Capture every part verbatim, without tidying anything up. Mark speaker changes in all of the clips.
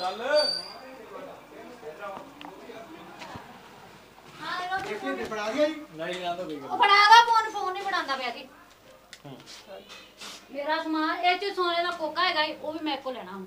Speaker 1: मेरा समान ए च सोने का कोका है वो भी मेरे को लेना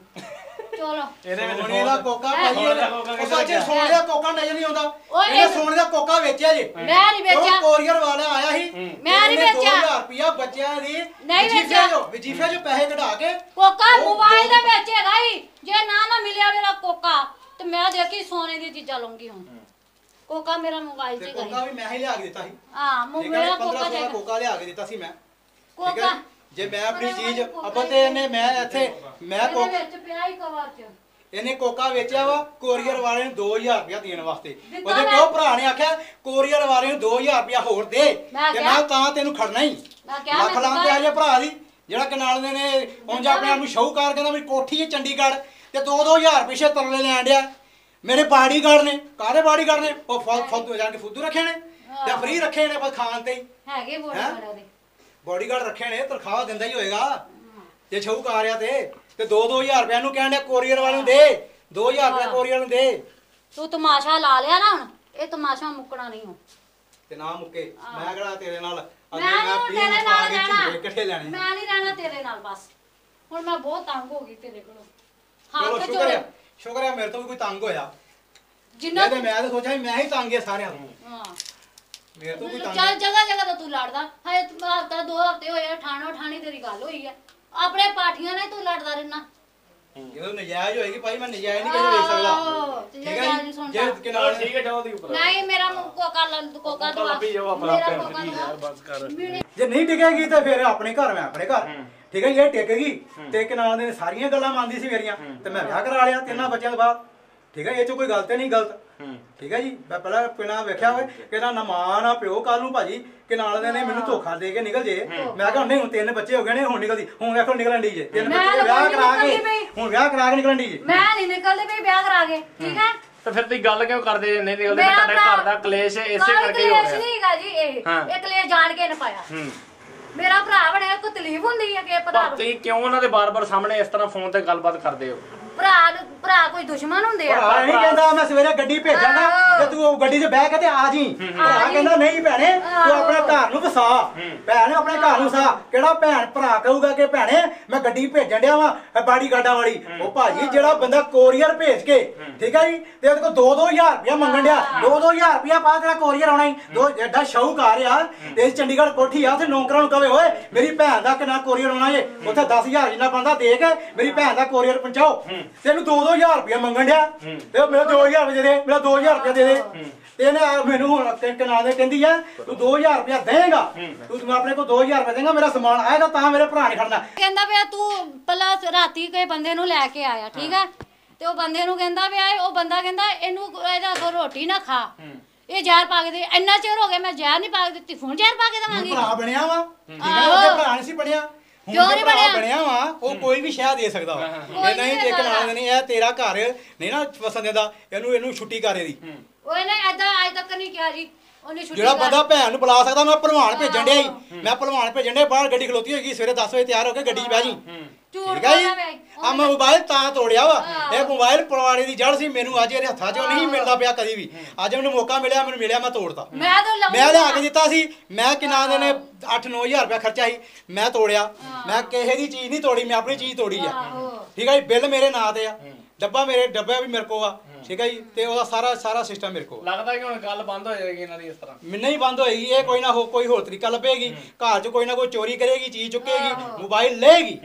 Speaker 1: चलो
Speaker 2: सोने का कोका भाई ਉਹ ਸੱਚੇ सोने का कोका नजर नहीं आਉਂਦਾ ਇਹਨੇ सोने का कोका ਵੇਚਿਆ ਜੀ
Speaker 1: ਮੈਂ ਨਹੀਂ ਵੇਚਿਆ
Speaker 2: ਕੋਰੀਅਰ ਵਾਲਾ ਆਇਆ ਸੀ
Speaker 1: ਮੈਂ ਨਹੀਂ ਵੇਚਿਆ
Speaker 2: ਦੋ ਹਜ਼ਾਰ ਰੁਪਿਆ ਬੱਚਿਆਂ ਦੀ
Speaker 1: ਨਹੀਂ ਵੇਚਿਆ
Speaker 2: ਜੋ ਵਜੀਫੇ ਜੋ ਪੈਸੇ ਕਢਾ ਕੇ
Speaker 1: ਕੋਕਾ ਮੋਬਾਈਲ ਦਾ ਵੇਚੇਗਾ ਹੀ ਜੇ ਨਾ ਨਾ ਮਿਲਿਆ ਮੇਰਾ ਕੋਕਾ ਤੇ ਮੈਂ ਦੇਖੀ ਸੋਨੇ ਦੀ ਚੀਜ਼ਾਂ ਲਵਾਂਗੀ ਹੁਣ ਕੋਕਾ ਮੇਰਾ ਮੋਬਾਈਲ ਤੇ ਗਈ
Speaker 2: ਕੋਕਾ ਵੀ ਮੈਂ ਹੀ ਲਿਆ ਕੇ ਦਿੱਤਾ ਸੀ
Speaker 1: ਹਾਂ ਮੇਰਾ ਕੋਕਾ
Speaker 2: ਚਾਹੀਦਾ ਕੋਕਾ ਲਿਆ ਕੇ ਦਿੱਤਾ ਸੀ ਮੈਂ
Speaker 1: ਕੋਕਾ
Speaker 2: ਜੇ ਮੈਂ ਆਪਣੀ ਚੀਜ਼ ਆਪਾਂ ਤੇ ਇਹਨੇ ਮੈਂ ਇੱਥੇ ਮੈਂ ਕੋਕਾ
Speaker 1: ਵਿੱਚ ਪਿਆ ਹੀ ਕਵਰ ਚ
Speaker 2: ਇਹਨੇ ਕੋਕਾ ਵੇਚਿਆ ਵਾ ਕੋਰੀਅਰ ਵਾਲੇ ਨੂੰ ਦੋ ਹਜ਼ਾਰ ਰੁਪਇਆ ਦੇਣ ਵਾਸਤੇ ਉਹਦੇ ਕਿਉਂ ਭਰਾ ਨੇ ਆਖਿਆ ਕੋਰੀਅਰ ਵਾਲੇ ਨੂੰ ਦੋ ਹਜ਼ਾਰ ਰੁਪਇਆ ਹੋਰ ਦੇ ਤੇ ਮੈਂ ਤਾਂ ਤੈਨੂੰ ਖੜਨਾ ਹੀ ਲੱਖ ਲਾਂਦੇ ਆ ਜੇ ਭਰਾ ਦੀ ਜਿਹੜਾ ਕਨਾਲ ਦੇ ਨੇ ਉਂਝ ਆਪਣੇ ਆਪ ਨੂੰ ਸ਼ੌਹਕਾਰ ਕਹਿੰਦਾ ਮੇਰੀ ਕੋਠੀ ਹੈ ਚੰਡੀਗੜ੍ਹ ਤੇ ਦੋ ਦੋ ਹਜ਼ਾਰ ਪਿੱਛੇ ਤਰਲੇ ਲੈਣ ਡਿਆ ਮੇਰੇ ਬਾਡੀਗਾਰਡ ਨੇ ਕਾਹਦੇ ਬਾਡੀਗਾਰਡ ਨੇ ਉਹ ਫੁੱਦੂ ਜਾਣ ਕੇ ਫੁੱਦੂ ਰੱਖੇ ਨੇ ਤੇ ਫ੍ਰੀ ਰੱਖੇ ਨੇ ਬਸ ਖਾਣ ਤੇ ਹੀ
Speaker 1: ਹੈਗੇ ਬਾਡੀਗਾਰਡ ਦੇ
Speaker 2: ਬਾਡੀਗਾਰਡ ਰੱਖੇ ਨੇ ਤਨਖਾਹ ਦਿੰਦਾ ਹੀ ਹੋਏਗਾ ਜੇ ਸ਼ੌਹਕਾਰ ਆ ਤੇ ਤੇ ਦੋ ਦੋ ਹਜ਼ਾਰ ਰੁਪਏ ਨੂੰ ਕਹਿੰਦੇ ਕੋਰੀਅਰ ਵਾਲੇ ਨੂੰ ਦੇ ਦੋ ਹਜ਼ਾਰ ਰੁਪਏ ਕੋਰੀਅਰ ਨੂੰ ਦੇ
Speaker 1: ਤੂੰ ਤਮਾਸ਼ਾ ਲਾ ਲਿਆ ਨਾ ਹੁਣ ਇਹ ਤਮਾਸ਼ਾ ਮੁੱਕਣਾ ਨਹੀਂ ਹੋ
Speaker 2: ਤੇ ਨਾ ਮੁੱਕੇ ਮੈਂ ਕਿਹੜਾ ਤੇਰੇ ਨਾਲ
Speaker 1: ਮੈਂ ਨਹੀਂ ਤੇਰੇ ਨਾਲ ਰਹਿਣਾ
Speaker 2: ਇਕੱਠੇ ਲੈਣੇ
Speaker 1: ਮੈਂ ਨਹੀਂ ਰਹਿਣਾ ਤੇਰੇ ਨਾਲ ਬਸ ਹੁਣ ਮੈਂ ਬਹੁਤ ਤੰਗ ਹੋ ਗਈ ਤੇਰੇ ਕੋਲੋਂ ਹਾਂ
Speaker 2: ਚਲੋ ਸ਼ੁਕਰ ਹੈ ਸ਼ੁਕਰ ਹੈ ਮੇਰੇ ਤੋਂ ਵੀ ਕੋਈ ਤੰਗ ਹੋਇਆ
Speaker 1: ਜਿੰਨਾ
Speaker 2: ਤੇ ਮੈਂ ਤਾਂ ਸੋਚਿਆ ਮੈਂ ਹੀ ਤੰਗ ਹੈ ਸਾਰਿਆਂ ਨੂੰ
Speaker 1: ਹਾਂ
Speaker 2: ਮੇਰੇ ਤੋਂ ਕੋਈ ਤੰਗ
Speaker 1: ਚੱਲ ਜਗ੍ਹਾ ਜਗ੍ਹਾ ਤਾਂ ਤੂੰ ਲੜਦਾ ਹਏ ਹਫਤਾ ਦੋ ਹਫਤੇ ਹੋਏ ਠਾਣੋ ਠਾਣੀ ਤੇਰੀ ਗੱਲ ਹੋਈ ਹੈ ਆਪਣੇ ਪਾਠੀਆਂ ਨਾਲ ਤੂੰ ਲੜਦਾ ਰਹਿਣਾ
Speaker 2: ਜਦੋਂ ਨਜਾਇਜ਼ ਹੋਏਗੀ ਭਾਈ ਮੈਂ ਨਜਾਇਜ਼ ਨਹੀਂ ਕਿਸੇ ਵੇਖ ਸਕਦਾ ਠੀਕ ਹੈ ਜੇ ਕਿਨਾਰੇ
Speaker 3: ਠੀਕ ਹੈ ਜਾਓ ਦੀ ਉੱਪਰ
Speaker 1: ਨਹੀਂ ਮੇਰਾ ਕੋਕਾ ਲੰਦ ਕੋਕਾ ਦਵਾ
Speaker 3: ਲੱਭੀ ਜਾਓ ਆਪਣਾ ਆਪੇ ਯਾਰ ਬਸ ਕਰ
Speaker 2: ਜੇ ਨਹੀਂ ਟਿਕੇਗੀ ਤਾਂ ਫਿਰ ਆਪਣੇ ਘਰ ਮੈਂ ਆਪਣੇ ਘਰ ਠੀਕ ਹੈ ਇਹ ਟਿਕ ਗਈ ਤੇ ਕਿਨਾਰੇ ਦੇ ਸਾਰੀਆਂ ਗੱਲਾਂ ਮੰਨਦੀ ਸੀ ਮੇਰੀਆਂ ਤੇ ਮੈਂ ਵਿਆਹ ਕਰਾ ਲਿਆ ਤਿੰਨਾਂ ਬੱਚਿਆਂ ਤੋਂ ਬਾਅਦ ਠੀਕ ਹੈ ਇਹ ਚ ਕੋਈ ਗਲਤ ਨਹੀਂ ਗਲਤ ਠੀਕ ਹੈ ਜੀ ਮੈਂ ਪਹਿਲਾਂ ਪਿਣਾ ਵੇਖਿਆ ਹੋਵੇ ਕਿ ਨਾ ਨਾ ਮਾਂ ਨਾ ਪਿਓ ਕੱਲ ਨੂੰ ਭਾਜੀ ਕਿ ਨਾਲ ਦੇ ਨੇ ਮੈਨੂੰ ਧੋਖਾ ਦੇ ਕੇ ਨਿਕਲ ਜੇ ਮੈਂ ਕਿਹਾ ਨਹੀਂ ਹੁਣ ਤਿੰਨ ਬੱਚੇ ਹੋ ਗਏ ਨੇ ਹੁਣ ਨਿਕਲਦੀ ਹੁਣ ਵੇਖੋ ਨਿਕਲਣ ਦੀ ਜੇ ਤਿੰਨ ਬੱਚੇ ਵਿਆਹ ਕਰਾ ਕੇ ਹੁਣ ਵਿਆਹ ਕਰਾ ਕੇ ਨਿਕਲਣ ਦੀ ਜੇ
Speaker 1: ਮੈਂ ਨਹੀਂ ਨਿਕਲਦੀ ਪਈ ਵਿਆਹ ਕਰਾ ਕੇ ਠੀਕ ਹੈ
Speaker 3: ਤੇ ਫਿਰ ਤੁਸੀਂ ਗੱਲ ਕਿਉਂ ਕਰਦੇ ਨਹੀਂ ਨਿਕਲਦੇ ਤੁਹਾਡੇ ਘਰ ਦਾ ਕਲੇਸ਼ ਇਸੇ ਕਰਕੇ ਹੋ ਰਿਹਾ
Speaker 1: ਕਲੇਸ਼ ਨਹੀਂ ਹੈਗਾ ਜੀ ਇਹ ਇਹ ਕਲੇਸ਼ ਜਾਣ ਕੇ ਨਾ ਪਾਇਆ ਮੇਰਾ ਭਰਾ ਬਣਿਆ ਕੋਈ ਤਕਲੀਫ ਹੁੰਦੀ ਹੈ ਕਿ ਭਰਾ
Speaker 3: ਤੁਸੀਂ ਕਿਉਂ ਉਹਨਾਂ ਦੇ ਬਾਰ-ਬਾਰ ਸਾਹਮਣੇ ਇਸ ਤਰ੍ਹਾਂ ਫੋਨ ਤੇ ਗੱਲਬਾਤ ਕਰਦੇ ਹੋ
Speaker 1: ਭਰਾ ਭਰਾ ਕੋਈ ਦੁਸ਼ਮਣ ਹੁੰਦੇ ਆ
Speaker 2: ਭਰਾ ਨਹੀਂ ਕਹਿੰਦਾ ਮੈਂ ਸਵੇਰੇ ਗੱਡੀ ਭੇਜਾਂਗਾ ਤੇ ਤੂੰ ਗੱਡੀ 'ਚ ਬਹਿ ਕੇ ਤੇ ਆ ਜੀ ਭਰਾ ਕਹਿੰਦਾ ਨਹੀਂ ਭੈਣੇ ਤੂੰ ਆਪਣੇ ਘਰ ਨੂੰ ਵਸਾ ਭੈਣ ਆਪਣੇ ਘਰ ਨੂੰ ਵਸਾ ਕਿਹੜਾ ਭੈਣ ਭਰਾ ਕਹੂਗਾ ਕਿ ਭੈਣੇ ਮੈਂ ਗੱਡੀ ਭੇਜਣ ਡਿਆ ਵਾਂ ਬਾੜੀ ਗਾਡਾ ਵਾਲੀ ਉਹ ਭਾਜੀ ਜਿਹੜਾ ਬੰਦਾ ਕੋਰੀਅਰ ਭੇਜ ਕੇ ਠੀਕ ਹੈ ਜੀ ਤੇ ਉਹਦੇ ਕੋਲ ਦੋ ਦੋ ਹਜ਼ਾਰ ਰੁਪਇਆ ਮੰਗਣ ਡਿਆ ਦੋ ਦੋ ਹਜ਼ਾਰ ਰੁਪਇਆ ਪਾ ਤੇਰਾ ਕੋਰੀਅਰ ਆਉਣਾ ਹੀ ਦੋ ਐਡਾ ਸ਼ੌਹਕਾਰ ਆ ਤੇ ਚੰਡੀਗੜ੍ਹ ਕੋਠੀ ਆ ਉੱਥੇ ਨੌਕਰਾਂ ਨੂੰ ਕਵੇ ਓਏ ਮੇਰੀ ਭੈਣ ਦਾ ਕਿੰਨਾ ਕੋਰੀਅਰ ਆਉਣਾ ਜੇ ਉੱਥੇ ਦਸ ਹਜ਼ਾਰ ਜਿੰਨਾ ਬੰਦਾ ਦੇ ਕੇ ਮੇਰੀ ਭੈਣ ਦਾ ਕੋਰੀਅਰ ਪਹੁੰਚਾਓ ਤੈਨੂੰ ਦੋ ਦੋ ਹਜ਼ਾਰ ਰੁਪਇਆ ਮੰਗਣ ਡਿਆ ਤੇ ਮੇਰਾ ਦੋ ਹਜ਼ਾਰ ਰੁਪਏ ਦੇ ਦੇ ਮੇਰਾ ਦੋ ਹਜ਼ਾਰ ਰੁਪਇਆ ਦੇ ਦੇ ਤੇ ਇਹਨੇ ਮੈਨੂੰ ਹੁਣ ਕਨਾਲ ਦੇ ਕਹਿੰਦੀ ਆ ਤੂੰ ਦੋ ਹਜ਼ਾਰ ਰੁਪਇਆ ਦੇਂਗਾ ਤੂੰ ਆਪਣੇ ਕੋਲ ਦੋ ਹਜ਼ਾਰ ਰੁਪਇਆ ਦੇਂਗਾ ਮੇਰਾ ਸਮਾਨ ਆਏਗਾ ਤਾਂ ਮੇਰੇ ਭਰਾ ਨੇ ਖੜਨਾ
Speaker 1: ਕਹਿੰਦਾ ਪਿਆ ਤੂੰ ਪਹਿਲਾਂ ਰਾਤੀ ਕੋਈ ਬੰਦੇ ਨੂੰ ਲੈ ਕੇ ਆਇਆ ਠੀਕ ਹੈ ਤੇ ਉਹ ਬੰਦੇ ਨੂੰ ਕਹਿੰਦਾ ਪਿਆ ਉਹ ਬੰਦਾ ਕਹਿੰਦਾ ਇਹਨੂੰ ਇਹਦਾ ਕੋ ਰੋਟੀ ਨਾ ਖਾ ਇਹ ਜ਼ਹਿਰ ਪਾ ਕੇ ਦੇ ਇੰਨਾ ਚਿਰ ਹੋ ਗਿਆ ਮੈਂ ਜ਼ਹਿਰ ਨਹੀਂ ਪਾ ਕੇ ਦਿੱਤੀ ਹੁਣ ਜ਼ਹਿਰ ਪਾ ਕੇ ਦੇਵਾਂਗੀ
Speaker 2: ਭਰਾ ਬਣਿਆ ਵਾ ਠੀਕ ਹੈ ਉਹਦੇ ਭਰਾ ਨਹੀਂ ਸੀ ਬਣਿਆ ਕਿਉਂ ਨਹੀਂ ਬਣਿਆ ਬਣਿਆ ਵਾ ਉਹ ਕੋਈ ਵੀ ਸ਼ਾਇਦ ਦੇ ਸਕਦਾ ਵਾ ਇਹ ਨਹੀਂ ਇੱਕ ਨਾਲ ਨਹੀਂ ਇਹ ਤੇਰਾ ਘਰ ਨਹੀਂ ਨਾ ਵਸਣ ਦਿੰਦਾ ਇਹਨੂੰ ਇਹਨੂੰ ਛੁੱਟੀ ਕਰੇ ਦੀ
Speaker 1: ਓਏ ਨਹੀਂ ਐਦਾਂ ਅੱਜ ਤੱਕ ਨਹੀਂ ਕਿਹਾ ਜੀ ਉਹਨੇ ਛੁੱਟੀ
Speaker 2: ਜਿਹੜਾ ਬੰਦਾ ਭੈਣ ਨੂੰ ਬੁਲਾ ਸਕਦਾ ਮੈਂ ਭਲਵਾਨ ਭੇਜਣ ਡਿਆ ਹੀ ਮੈਂ ਭਲਵਾਨ ਭੇਜਣ ਡਿਆ ਬਾਹਰ ਗੱਡੀ ਖਲੋਤੀ ਹੋਏਗੀ ਸਵੇਰੇ ਦਸ ਵਜੇ ਤਿਆਰ ਹੋ ਕੇ ਗੱਡੀ 'ਚ ਬਹਿ ਜੀ ਠੀਕ ਹੈ ਜੀ ਆ ਮੈਂ ਮੋਬਾਈਲ ਤਾਂ ਤੋੜਿਆ ਵਾ ਇਹ ਮੋਬਾਈਲ ਪਰਵਾੜੇ ਦੀ ਜੜ ਸੀ ਮੈਨੂੰ ਅੱਜ ਇਹਦੇ ਹੱਥਾਂ 'ਚੋਂ ਨਹੀਂ ਮਿਲਦਾ ਪਿਆ ਕਦੀ ਵੀ ਅੱਜ ਮੈਨੂੰ ਮੌਕਾ ਮਿਲਿਆ ਮੈਨੂੰ ਮਿਲਿਆ ਮੈਂ ਤੋੜਤਾ ਮੈਂ ਲਿਆ ਕੇ ਦਿੱਤਾ ਸੀ ਮੈਂ ਕਿੰਨਾ ਦੇ ਨੇ ਅੱਠ ਨੌ ਹਜ਼ਾਰ ਰੁਪਇਆ ਖਰਚਾ ਸੀ ਮੈਂ ਤੋੜਿਆ ਮੈਂ ਕਿਸੇ ਦੀ ਚੀਜ਼ ਨਹੀਂ ਤੋੜੀ ਮੈਂ ਆਪਣੀ ਚੀਜ਼ ਤੋੜੀ ਆ ਠੀਕ ਹੈ ਜੀ ਬਿੱਲ ਮੇਰੇ ਨਾਂ ਤੇ ਆ ਡੱਬਾ ਮੇਰੇ ਡੱਬਾ ਵੀ ਮੇਰੇ ਕੋਲ ਆ ਠੀਕ ਹੈ ਜੀ ਤੇ ਉਹਦਾ ਸਾਰਾ ਸਾਰਾ ਸਿਸਟਮ ਮੇਰੇ ਕੋਲ
Speaker 3: ਲੱਗਦਾ ਕਿ ਹੁਣ ਗੱਲ ਬੰਦ ਹੋ ਜਾਏਗੀ ਇਹਨਾਂ ਦੀ ਇਸ ਤਰ੍ਹਾਂ
Speaker 2: ਨਹੀਂ ਬੰਦ ਹੋਏਗੀ ਇਹ ਕੋਈ ਨਾ ਹੋ ਕੋਈ ਹੋਰ ਤਰੀਕਾ ਲੱਭੇਗੀ ਘਰ 'ਚ ਕੋਈ ਨਾ ਕੋਈ ਚੋਰੀ ਕਰੇਗੀ ਚੀਜ਼ ਚੁੱਕੇਗੀ ਮੋਬਾਈਲ ਲਏਗੀ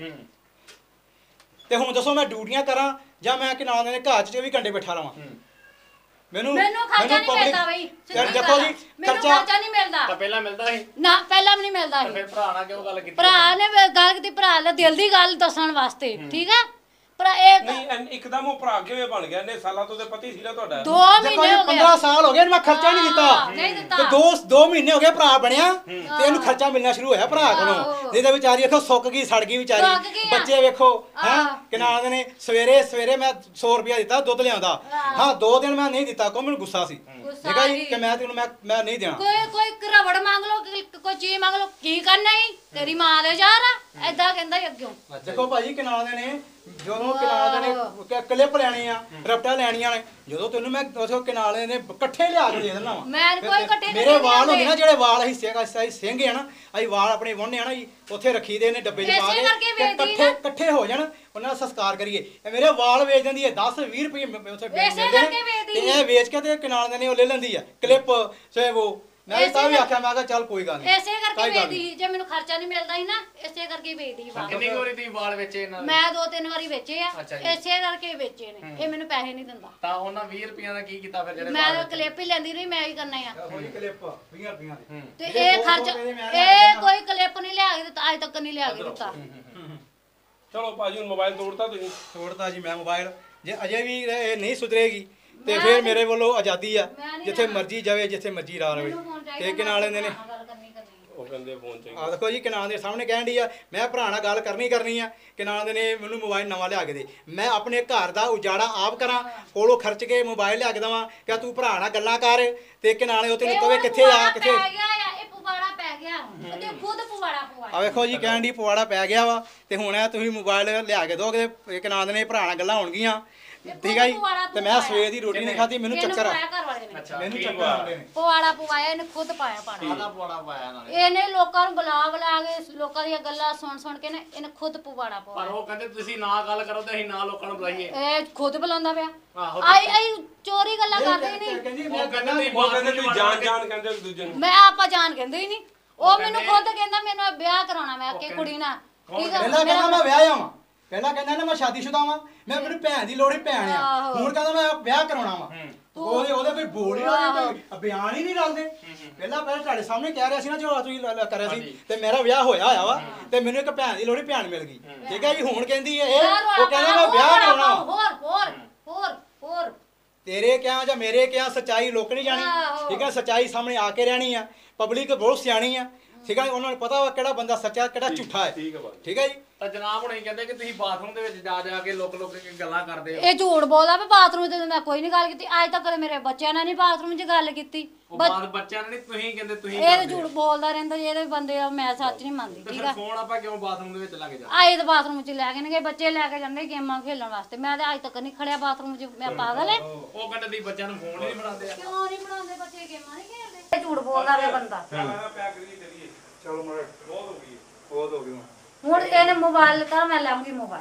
Speaker 2: ਤੇ ਹੁਣ ਦੱਸੋ ਮੈਂ ਡਿਊਟੀਆਂ ਕਰਾਂ ਜਾਂ ਮੈਂ ਕਿ ਨਾਲ ਦੇ ਘਰ 'ਚ ਚੌਵੀ ਘੰਟੇ ਬੈਠਾ ਰਵਾਂ
Speaker 1: ਮੈਨੂੰ ਮੈਨੂੰ ਖਰਚਾ ਨਹੀਂ ਮਿਲਦਾ ਬਈ
Speaker 2: ਦੇਖੋ ਜੀ
Speaker 1: ਖਰਚਾ ਨਹੀਂ ਮਿਲਦਾ
Speaker 3: ਤਾਂ ਪਹਿਲਾਂ ਮਿਲਦਾ ਸੀ
Speaker 1: ਨਾ ਪਹਿਲਾਂ ਵੀ ਨਹੀਂ ਮਿਲਦਾ ਸੀ
Speaker 3: ਫਿਰ ਭਰਾ ਨਾਲ ਕਿਉਂ ਗੱਲ ਕੀਤੀ
Speaker 1: ਭਰਾ ਨੇ ਗੱਲ ਕੀਤੀ ਭਰਾ ਨੇ ਦਿਲ ਦੀ ਗੱਲ ਦੱਸਣ ਵਾਸਤੇ ਠੀਕ ਹੈ ਪਰ ਇਹ
Speaker 4: ਨਹੀਂ ਇੱਕਦਮ ਉਹ ਭਰਾ ਕਿਵੇਂ ਬਣ ਗਿਆ ਨੇ ਸਾਲਾਂ ਤੋਂ ਤੇ ਪਤੀ ਸੀ ਨਾ ਤੁਹਾਡਾ
Speaker 1: ਦੋ ਮਹੀਨੇ ਹੋ ਗਏ
Speaker 2: ਪੰਦਰਾਂ ਸਾਲ ਹੋ ਗਏ ਮੈਂ ਖਰਚਾ ਨਹੀਂ ਦਿੱਤਾ
Speaker 1: ਨਹੀਂ ਦਿੱਤਾ
Speaker 2: ਤੇ ਦੋ ਦੋ ਮਹੀਨੇ ਹੋ ਗਏ ਭਰਾ ਬਣਿਆ ਤੇ ਇਹਨੂੰ ਖਰਚਾ ਮਿਲਣਾ ਸ਼ੁਰੂ ਹੋਇਆ ਭਰਾ ਕੋਲੋਂ ਇਹਦੇ ਵਿਚਾਰੀ ਵੇਖੋ ਸੁੱਕ ਗਈ ਸੜ ਗਈ ਵਿਚਾਰੀ ਬੱਚੇ ਵੇਖੋ ਹੈ ਕਿ ਨਾਲ ਦੇ ਨੇ ਸਵੇਰੇ ਸਵੇਰੇ ਮੈਂ ਸੌ ਰੁਪਇਆ ਦਿੱਤਾ ਦੁੱਧ ਲਿਆਂਦਾ ਹਾਂ ਦੋ ਦਿਨ ਮੈਂ ਨਹੀਂ ਦਿੱਤਾ ਕੋ ਮੈਨੂੰ ਗੁੱਸਾ ਸੀ ਠੀਕ ਹੈ ਜੀ ਕਿ ਮੈਂ ਤੈਨੂੰ ਮੈਂ ਮੈਂ ਨਹੀਂ ਦੇਣਾ
Speaker 1: ਕੋਈ ਕੋਈ ਰਵੜ ਮੰਗ ਲਓ ਕੋਈ ਚੀਜ਼ ਮੰਗ ਲਓ ਕੀ ਕਰਨਾ ਈ ਤੇਰੀ ਮਾਂ ਦੇ ਯਾਰ ਆ ਐਦਾਂ ਕਹਿੰਦਾ ਈ ਅੱਗਿਓਂ।
Speaker 2: ਦੇਖੋ ਭਾਜੀ ਕਿਨਾਲ ਦੇ ਨੇ ਜਦੋਂ ਕਿਨਾਲ ਦੇ ਨੇ ਕਲਿੱਪ ਲੈਣੇ ਆ ਰਪਟਾ ਲੈਣੀਆਂ ਨੇ ਜਦੋਂ ਤੈਨੂੰ ਮੈਂ ਉਥੋਂ ਕਿਨਾਲ ਦੇ ਨੇ ਇਕੱਠੇ ਲਿਆ ਕੇ ਦੇ ਦੇਣਾ ਵਾ
Speaker 1: ਮੈਂ ਕੋਈ ਇਕੱਠੇ
Speaker 2: ਮੇਰੇ ਵਾਲ ਹੁੰਦੇ ਨਾ ਜਿਹੜੇ ਵਾਲ ਅਸੀਂ ਸਿੰਘ ਅਸੀਂ ਸਿੰਘ ਆ ਨਾ ਅਸੀਂ ਵਾਲ ਆਪਣੇ ਵੰਨੇ ਆ ਨਾ ਜੀ ਉੱਥੇ ਰੱਖੀ ਦੇ ਨੇ ਡੱਬੇ 'ਚ ਪਾ ਕੇ ਇਕੱਠੇ ਇਕੱਠੇ ਹੋ ਜਾਣ ਉਹਨਾਂ ਦਾ ਸੰਸਕਾਰ ਕਰੀਏ ਇਹ ਮੇਰੇ ਵਾਲ ਵੇਚ ਦਿੰਦੀ ਹੈ ਦਸ ਵੀਹ ਰੁਪਏ ਉੱਥੇ ਮਿਲਦੇ ਨੇ ਤੇ ਇਹ ਵੇਚ ਕੇ ਤੇ ਕਿਨਾਲ ਦੇ ਨੇ ਉਹ ਲੈ ਲੈਂਦੀ ਆ ਕਲਿੱਪ ਸੇ ਉਹ ਮੈਂ ਤਾਂ ਵੀ ਆਖਿਆ ਮੈਂ ਕਿਹਾ ਚੱਲ ਕੋਈ ਗੱਲ ਨਹੀਂ
Speaker 1: ਐਸੇ ਕਰਕੇ ਵੇਚਦੀ ਜੇ ਮੈਨੂੰ ਖਰਚਾ ਨਹੀਂ ਮਿਲਦਾ ਸੀ ਨਾ ਇਸੇ ਕਰਕੇ ਵੇਚਦੀ ਵਾਲ।
Speaker 3: ਕਿੰਨੀ ਵਾਰੀ ਤੁਸੀਂ ਵਾਲ ਵੇਚੇ ਇਹਨਾਂ ਦੇ?
Speaker 1: ਮੈਂ ਦੋ ਤਿੰਨ ਵਾਰੀ ਵੇਚੇ ਆ ਇਸੇ ਕਰਕੇ ਵੇਚੇ ਨੇ ਇਹ ਮੈਨੂੰ ਪੈਸੇ ਨਹੀਂ ਦਿੰਦਾ।
Speaker 3: ਤਾਂ ਉਹਨਾਂ ਵੀਹ ਰੁਪਈਆਂ ਦਾ ਕੀ ਕੀਤਾ ਫਿਰ ਜਿਹੜੇ
Speaker 1: ਮੈਂ ਕਲਿੱਪ ਹੀ ਲੈਂਦੀ ਰਹੀ ਮੈਂ ਹੀ ਕਰਨਾ ਆ
Speaker 2: ਕੋਈ ਕਲਿੱਪ ਵੀਹ ਰੁਪਈਆਂ ਦੇ
Speaker 1: ਤੇ ਇਹ ਖਰਚ ਇਹ ਕੋਈ ਕਲਿੱਪ ਨਹੀਂ ਲਿਆ ਕੇ ਦਿੱਤਾ ਅੱਜ ਤੱਕ ਨਹੀਂ ਲਿਆ ਕੇ ਦਿੱਤਾ।
Speaker 4: ਚਲੋ ਭਾਜੀ ਹੁਣ ਮੋਬਾਈਲ ਤੋੜਤਾ ਤੁਸੀਂ?
Speaker 2: ਤੋੜਤਾ ਜੀ ਮੈਂ ਮੋਬਾਈਲ ਜੇ ਅਜੇ ਵੀ ਇਹ ਨਹੀਂ ਸੁਧਰੇਗੀ ਤੇ ਫਿਰ ਮੇਰੇ ਵੱਲੋਂ ਆਜ਼ਾਦੀ ਆ ਜਿੱਥੇ ਮਰਜ਼ੀ ਜਾਵੇ ਜਿੱਥੇ ਮਰਜ਼ੀ ਰਾ ਰਵੇ ਤੇ ਕਿਨਾਲ ਦੇ ਨੇ
Speaker 4: ਉਹ ਕਹਿੰਦੇ ਫੋਨ ਚਾਹੀਦਾ।
Speaker 2: ਆ ਦੇਖੋ ਜੀ ਕਿਨਾਲ ਦੇ ਸਾਹਮਣੇ ਕਹਿਣ ਦੀ ਆ ਮੈਂ ਭਰਾ ਨਾਲ ਗੱਲ ਕਰਨੀ ਕਰਨੀ ਆ ਕਿਨਾਲ ਦੇ ਨੇ ਮੈਨੂੰ ਮੋਬਾਈਲ ਨਵਾਂ ਲਿਆ ਕੇ ਦੇ ਮੈਂ ਆਪਣੇ ਘਰ ਦਾ ਉਜਾੜਾ ਆਪ ਕਰਾਂ ਕੋਲੋਂ ਖਰਚ ਕੇ ਮੋਬਾਈਲ ਲਿਆ ਕੇ ਦੇਵਾਂ ਕਿ ਤੂੰ ਭਰਾ ਨਾਲ ਗੱਲਾਂ ਕਰ ਤੇ ਕਿਨਾਲੇ ਉਹ ਤੈਨੂੰ ਕਵੇ ਕਿੱਥੇ ਆ ਕਿੱਥੇ
Speaker 1: ਪੈ ਗਿਆ ਆ ਇਹ ਪੁਵਾੜਾ ਪੈ ਗਿਆ ਤੇ ਖੁਦ ਪੁਵਾੜਾ ਪੁਵਾੜਾ
Speaker 2: ਆ ਵੇਖੋ ਜੀ ਕਹਿਣ ਦੀ ਪਵਾੜਾ ਪੈ ਗਿਆ ਵਾ ਤੇ ਹੁਣ ਤੁਸੀਂ ਮੋਬਾਈਲ ਲਿਆ ਕੇ ਦੋਗੇ ਕਿਨਾਲ ਦੇ ਨੇ ਭਰਾ ਨਾਲ ਗੱਲਾਂ ਹੋਣਗੀਆਂ ਠੀਕ ਆ ਜੀ ਤੇ ਮੈਂ ਸਵੇਰ ਦੀ ਰੋਟੀ ਨਹੀਂ ਖਾਧੀ ਮੈਨੂੰ ਚੱਕਰ ਆ ਮੈਨੂੰ ਚੱਕਰ ਆਉਂਦੇ ਨੇ
Speaker 1: ਪਵਾੜਾ ਪਵਾਇਆ ਇਹਨੇ ਖੁਦ ਪਾਇਆ ਪਾਣੀ
Speaker 3: ਆਦਾ ਪਵਾੜਾ ਪਾਇਆ ਨਾਲੇ
Speaker 1: ਇਹਨੇ ਲੋਕਾਂ ਨੂੰ ਬੁਲਾ ਬੁਲਾ ਕੇ ਲੋਕਾਂ ਦੀਆਂ ਗੱਲਾਂ ਸੁਣ ਸੁਣ ਕੇ ਨੇ ਇਹਨੇ ਖੁਦ ਪਵਾੜਾ
Speaker 3: ਪਰ
Speaker 1: ਪਵਾਇਆ।
Speaker 3: ਉਹ ਕਹਿੰਦੇ ਤੁਸੀਂ ਨਾ ਗੱਲ ਕਰੋ ਤੇ ਅਸੀਂ ਨਾ ਲੋਕਾਂ ਨੂੰ ਬੁਲਾਈਏ।
Speaker 1: ਇਹ ਖੁਦ ਬੁਲਾਉਂਦਾ ਪਿਆ
Speaker 3: ਆਹੋ
Speaker 1: ਆਈ ਆਈ ਚੋਰੀ ਗੱਲਾਂ ਕਰਦੇ ਹੀ ਨਹੀਂ
Speaker 2: ਕਹਿੰਦੀ
Speaker 3: ਉਹ
Speaker 2: ਮੈਂ
Speaker 3: ਕਹਿੰਦੇ ਤੁਸੀਂ
Speaker 4: ਉਹ ਕਹਿੰਦੇ ਤੁਸੀਂ ਜਾਣ ਜਾਣ ਕਹਿੰਦੇ ਇੱਕ ਦੂਜੇ ਨੂੰ।
Speaker 1: ਮੈਂ ਆਪਾਂ ਜਾਣ ਕਹਿੰਦੇ ਹੀ ਨਹੀਂ ਉਹ ਮੈਨੂੰ ਖੁਦ ਕਹਿੰਦਾ ਮੈਨੂੰ ਵਿਆਹ ਕਰਾਉਣਾ ਮੈਂ ਕਿ ਕੁੜੀ ਨਾਲ ਠੀਕ ਆ
Speaker 2: ਪਹਿਲਾਂ ਕਹਿੰਦਾ ਮੈਂ ਵਿਆਹ ਆਵਾਂ ਪਹਿਲਾਂ ਕਹਿੰਦਾ ਨਾ ਮੈਂ ਸ਼ਾਦੀशुदा ਵਾਂ ਮੈਂ ਮੈਨੂੰ ਭੈਣ ਦੀ ਲੋੜੀ ਭੈਣ ਆ ਹੁਣ ਕਹਿੰਦਾ ਮੈਂ ਵਿਆਹ ਕਰਾਉਣਾ ਵਾ ਉਹਦੇ ਉਹਦੇ ਕੋਈ ਬੋਲ ਹੀ ਨਹੀਂ ਬਿਆਨ ਹੀ ਨਹੀਂ ਰਲਦੇ ਪਹਿਲਾਂ ਪਹਿਲਾਂ ਤੁਹਾਡੇ ਸਾਹਮਣੇ ਕਹਿ ਰਿਹਾ ਸੀ ਨਾ ਜੋ ਤੁਸੀਂ ਕਰਿਆ ਸੀ ਤੇ ਮੇਰਾ ਵਿਆਹ ਹੋਇਆ ਹੋਇਆ ਵਾ ਤੇ ਮੈਨੂੰ ਇੱਕ ਭੈਣ ਦੀ ਲੋੜੀ ਭੈਣ ਮਿਲ ਗਈ ਠੀਕ ਹੈ ਜੀ ਹੁਣ ਕਹਿੰਦੀ ਇਹ ਉਹ ਕਹਿੰਦਾ ਮੈਂ ਵਿਆਹ ਕਰਾਉਣਾ
Speaker 1: ਹੋਰ ਹੋਰ ਹੋਰ ਹੋਰ
Speaker 2: ਤੇਰੇ ਕਿਹਾ ਜਾਂ ਮੇਰੇ ਕਿਹਾ ਸੱਚਾਈ ਲੋਕ ਨਹੀਂ ਜਾਣੀ ਠੀਕ ਹੈ ਸੱਚਾਈ ਸਾਹਮਣੇ ਆ ਕੇ ਰਹਿਣੀ ਆ ਪਬਲਿਕ ਬਹੁਤ ਸਿਆਣੀ ਆ ਠੀਕ ਹੈ ਉਹਨਾਂ ਨੂੰ ਪਤਾ ਵਾ ਕਿਹੜਾ ਬੰਦਾ ਸੱਚਾ ਕਿਹੜਾ ਝੂਠਾ ਹੈ ਠੀਕ ਹੈ ਜੀ
Speaker 3: ਤਾਂ ਜਨਾਬ ਹੁਣ ਇਹ ਕਹਿੰਦੇ ਕਿ ਤੁਸੀਂ ਬਾਥਰੂਮ ਦੇ ਵਿੱਚ ਜਾ ਜਾ ਕੇ ਲੋਕ ਲੋਕ ਕੇ ਗੱਲਾਂ ਕਰਦੇ ਹੋ।
Speaker 1: ਇਹ ਝੂਠ ਬੋਲਦਾ ਵੀ ਬਾਥਰੂਮ ਤੇ ਮੈਂ ਕੋਈ ਨਹੀਂ ਗੱਲ ਕੀਤੀ ਅੱਜ ਤੱਕ ਮੇਰੇ ਬੱਚਿਆਂ ਨਾਲ ਨਹੀਂ ਬਾਥਰੂਮ 'ਚ ਗੱਲ ਕੀਤੀ
Speaker 3: ਉਹ ਬਾਅਦ ਬੱਚਿਆਂ ਨੇ ਨਹੀਂ ਤੁਸੀਂ ਕਹਿੰਦੇ ਤੁਸੀਂ
Speaker 1: ਇਹ ਝੂਠ ਬੋਲਦਾ ਰਹਿੰਦਾ ਇਹਦੇ ਬੰਦੇ ਆ ਮੈਂ ਸੱਚ ਨਹੀਂ ਮੰਨਦੀ ਠੀਕ ਆ
Speaker 3: ਫੋਨ ਆਪਾਂ ਕਿਉਂ ਬਾਥਰੂਮ ਦੇ ਵਿੱਚ ਲੱਗ ਜਾ
Speaker 1: ਆਏ ਤਾਂ ਬਾਥਰੂਮ 'ਚ ਲੈ ਕੇ ਨੇ ਗਏ ਬੱਚੇ ਲੈ ਕੇ ਜਾਂਦੇ ਗੇਮਾਂ ਖੇਡਣ ਵਾਸਤੇ ਮੈਂ ਤਾਂ ਅੱਜ ਤੱਕ ਨਹੀਂ ਖੜਿਆ ਬਾਥਰੂਮ 'ਚ ਮੈਂ ਪਾਗਲ ਐ
Speaker 3: ਉਹ ਕਹਿੰਦੇ ਤੁਸੀਂ ਬੱਚਿਆਂ ਨੂੰ ਫੋਨ ਨਹੀਂ ਬਣਾਉਂਦੇ ਆ
Speaker 1: ਕਿਉਂ ਨਹੀਂ ਬਣਾਉਂਦੇ ਬੱਚੇ ਗੇਮਾਂ ਨਹੀਂ ਖੇਡਦੇ ਇਹ ਝੂਠ ਬੋਲਦਾ ਵੇ ਬੰਦਾ
Speaker 2: ਚਲੋ ਮਰ ਬਹੁਤ ਹੋ ਗਈ ਬਹੁਤ ਹੋ ਗਈ
Speaker 1: ਹੁਣ ਇਹਨੇ ਮੋਬਾਈਲ ਕਰ ਮੈਂ ਲਾਉਂਗੀ ਮੋਬਾਈਲ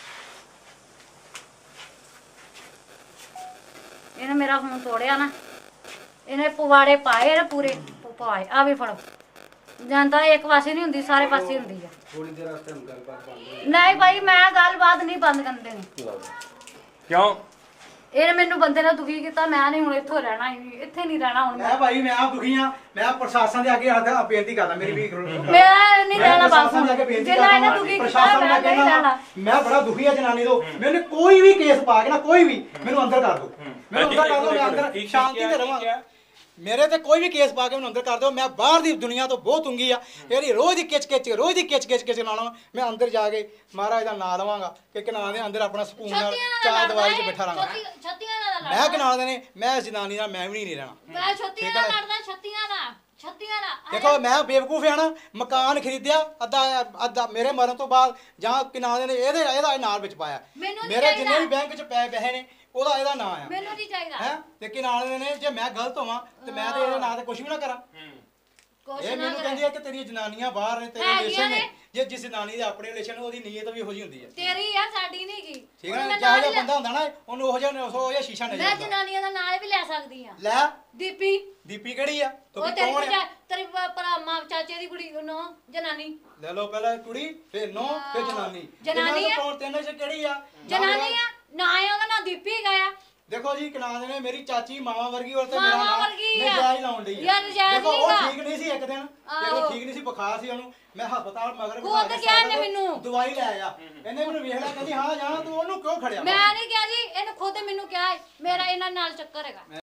Speaker 1: ਇਹਨੇ ਮੇਰਾ ਫੋਨ ਤੋੜਿਆ ਨਾ ਇਹਨੇ ਪੁਵਾੜੇ ਪਾਏ ਨਾ ਪੂਰੇ ਪਾਏ ਆ ਵੀ ਫੜੋ ਜਾਂਦਾ ਇੱਕ ਪਾਸੇ ਨਹੀਂ ਹੁੰਦੀ ਸਾਰੇ ਪਾਸੇ ਹੁੰਦੀ ਆ
Speaker 2: ਥੋੜੀ ਦੇਰ ਵਾਸਤੇ ਹਮ ਗੱਲਬਾਤ ਬੰਦ
Speaker 1: ਨਹੀਂ ਭਾਈ ਮੈਂ ਗੱਲਬਾਤ ਨਹੀਂ ਬੰਦ ਕਰਨ ਦੇਣੀ
Speaker 3: ਕਿਉਂ
Speaker 1: ਇਹਨੇ ਮੈਨੂੰ ਬੰਦੇ ਨਾਲ ਦੁਖੀ ਕੀਤਾ ਮੈਂ ਨਹੀਂ ਹੁਣ ਇੱਥੋਂ ਰਹਿਣਾ ਹੀ ਨਹੀਂ ਇੱਥੇ ਨਹੀਂ ਰਹਿਣਾ ਹੁਣ
Speaker 2: ਮੈਂ ਭਾਈ ਮੈਂ ਆਪ ਦੁਖੀ ਆ ਮੈਂ ਪ੍ਰਸ਼ਾਸਨ ਦੇ ਅੱਗੇ ਹੱਥ ਬੇਨਤੀ ਕਰਦਾ ਮੇਰੀ ਵੀ
Speaker 1: ਮੈਂ ਨਹੀਂ ਰਹਿਣਾ
Speaker 2: ਪ੍ਰਸ਼ਾਸਨ ਦੇ ਅੱਗੇ ਬੇਨਤੀ
Speaker 1: ਜਿੰਨਾ ਇਹਨੇ
Speaker 2: ਕਰਦਾ
Speaker 1: ਦੁਖੀ ਕੀਤਾ
Speaker 2: ਪ੍ਰਸ਼ਾਸਨ
Speaker 1: ਮੈਂ
Speaker 2: ਦੇ
Speaker 1: ਨਹੀਂ ਰਹਿਣਾ
Speaker 2: ਮੈਂ ਬੜਾ ਦੁਖੀ ਆ ਜਨਾਨੀ ਤੋਂ ਮੈਨੂੰ ਕੋਈ ਵੀ ਕੇਸ ਪਾ ਕੇ ਨਾ ਕੋਈ ਵੀ ਮੈਨੂੰ ਅੰਦਰ ਕਰ ਦਿਓ ਮੈਨੂੰ ਅੰਦਰ ਕਰ ਦਿਓ ਮੈਂ ਅੰਦਰ ਸ਼ਾਂਤੀ ਤੇ ਰਵਾਂ ਮੇਰੇ ਤੇ ਕੋਈ ਵੀ ਕੇਸ ਪਾ ਕੇ ਮੈਨੂੰ ਅੰਦਰ ਕਰ ਦਿਓ ਮੈਂ ਬਾਹਰ ਦੀ ਦੁਨੀਆ ਤੋਂ ਬਹੁਤ ਉਂਗੀ ਆ ਇਹਦੀ ਰੋਜ਼ ਦੀ ਕਿਚ ਕਿਚ ਰੋਜ਼ ਦੀ ਕਿਚ ਕਿਚ ਕਿਚ ਨਾਲ ਮੈਂ ਅੰਦਰ ਜਾ ਕੇ ਮਹਾਰਾਜ ਦਾ ਨਾਮ ਲਵਾਂਗਾ ਕਿ ਕਿਨਾਂ ਦੇ ਅੰਦਰ ਆਪਣਾ ਸਕੂਨ ਨਾਲ ਚਾਹ ਦਵਾਈ 'ਚ ਬੈਠਾ ਰਹਾਂਗਾ
Speaker 1: ਛੱਤੀਆਂ ਨਾਲ
Speaker 2: ਮੈਂ ਕਿਨਾਂ ਦੇ ਨੇ ਮੈਂ ਜਨਾਨੀ ਨਾਲ ਮੈਂ ਵੀ ਨਹੀਂ ਰਹਿਣਾ
Speaker 1: ਮੈਂ ਛੱਤੀਆਂ ਨਾਲ ਲੜਦਾ ਛੱਤੀਆਂ ਨਾਲ ਛੱਤੀਆਂ ਨਾਲ
Speaker 2: ਦੇਖੋ ਮੈਂ ਬੇਵਕੂਫ ਆ ਨਾ ਮਕਾਨ ਖਰੀਦਿਆ ਅੱਧਾ ਅੱਧਾ ਮੇਰੇ ਮਰਨ ਤੋਂ ਬਾਅਦ ਜਾਂ ਕਿਨਾਂ ਦੇ ਨੇ ਇਹਦੇ ਇਹਦਾ ਨਾਲ ਵਿੱਚ ਪਾਇਆ ਮੇਰੇ ਜਿੰਨੇ ਵੀ ਬੈਂਕ 'ਚ ਪੈ ਪੈਸੇ ਨੇ ਉਹਦਾ ਇਹਦਾ ਨਾਂ ਆ
Speaker 1: ਮੈਨੂੰ ਨਹੀਂ ਚਾਹੀਦਾ
Speaker 2: ਹੈ ਤੇ ਕਿਨਾਲ ਦੇ ਨੇ ਜੇ ਮੈਂ ਗਲਤ ਹੋਵਾਂ ਤੇ ਮੈਂ ਤੇ ਇਹਦੇ ਨਾਂ ਤੇ ਕੁਝ ਵੀ ਨਾ ਕਰਾਂ ਇਹ ਮੈਨੂੰ ਕਹਿੰਦੀ ਆ ਕਿ ਤੇਰੀ ਜਨਾਨੀਆਂ ਬਾਹਰ ਨੇ ਤੇਰੇ ਰਿਲੇਸ਼ਨ ਨੇ ਜੇ ਜਿਸ ਜਨਾਨੀ ਦੇ ਆਪਣੇ ਰਿਲੇਸ਼ਨ ਉਹਦੀ ਨੀਅਤ ਵੀ ਉਹੋ ਜਿਹੀ ਹੁੰਦੀ ਆ
Speaker 1: ਤੇਰੀ ਯਾਰ ਸਾਡੀ ਨਹੀਂ ਗੀ
Speaker 2: ਠੀਕ ਹੈ ਨਾ ਜਿਹੜਾ ਬੰਦਾ ਹੁੰਦਾ ਨਾ ਉਹਨੂੰ ਉਹੋ ਜਿਹਾ ਉਹੋ ਜਿਹਾ ਸ਼ੀਸ਼ਾ ਨਹੀਂ
Speaker 1: ਮੈਂ ਜਨਾਨੀਆਂ ਦਾ ਨਾਂ ਵੀ ਲੈ ਸਕਦੀ ਆ
Speaker 2: ਲੈ
Speaker 1: ਦੀਪੀ
Speaker 2: ਦੀਪੀ ਕਿਹੜੀ ਆ
Speaker 1: ਉਹ ਤੇਰੀ ਭਰਜਾ- ਤੇਰੀ ਭਰਾ ਮਾਂ ਚਾਚੇ ਦੀ ਕੁੜੀ ਨੋ ਜਨਾਨੀ
Speaker 2: ਲੈ ਲਓ ਪਹਿਲਾਂ ਕੁੜੀ ਫਿਰ ਨੋ ਫਿਰ ਜਨਾਨੀ
Speaker 1: ਜਨਾਨੀ ਆ
Speaker 2: ਤਿੰਨਾਂ ਚ ਕਿਹੜੀ ਆ
Speaker 1: ਜਨਾਨੀ ਆ ਨਾ ਆ ਉਹਦਾ ਨਾਂ ਦੀਪੀ ਗਿਆ
Speaker 2: ਦੇਖੋ ਜੀ ਕਿਨਾਂ ਦੇ ਨੇ ਮੇਰੀ ਚਾਚੀ ਮਾਵਾ ਵਰਗੀ ਔਰ ਤੇ ਮੇਰਾ
Speaker 1: ਮਾਵਾਂ
Speaker 2: ਨਾਮ
Speaker 1: ਵਰਗੀ ਆ।
Speaker 2: ਨਜਾਇਜ਼ ਲਾਉਣ ਡਈ
Speaker 1: ਯਾਰ ਨਜਾਇਜ਼
Speaker 2: ਦੇਖੋ
Speaker 1: ਨਹੀਂ
Speaker 2: ਉਹ
Speaker 1: ਗਾ।
Speaker 2: ਠੀਕ ਨਹੀਂ ਸੀ ਇੱਕ ਦਿਨ ਦੇਖੋ ਠੀਕ ਨਹੀਂ ਸੀ ਬੁਖਾਰ ਸੀ ਉਹਨੂੰ ਮੈਂ ਹਸਪਤਾਲ ਮਗਰ
Speaker 1: ਉਹ ਤਾਂ ਕਿਹਾ ਇਹਨੇ ਮੈਨੂੰ।
Speaker 2: ਦਵਾਈ ਲੈ ਆ ਇਹਨੇ ਮੈਨੂੰ ਵੇਖ ਲਿਆ ਕਹਿੰਦੀ ਹਾਂ ਜਾਣਾ ਤੂੰ ਉਹਨੂੰ ਕਿਉਂ ਖੜਿਆ
Speaker 1: ਮੈਂ ਨਹੀਂ ਕਿਹਾ ਜੀ ਇਹਨੇ ਖੁਦ ਮੈਨੂੰ ਕਿਹਾ ਮੇਰਾ ਇਹਨਾਂ ਨਾਲ ਚੱਕਰ ਹੈਗਾ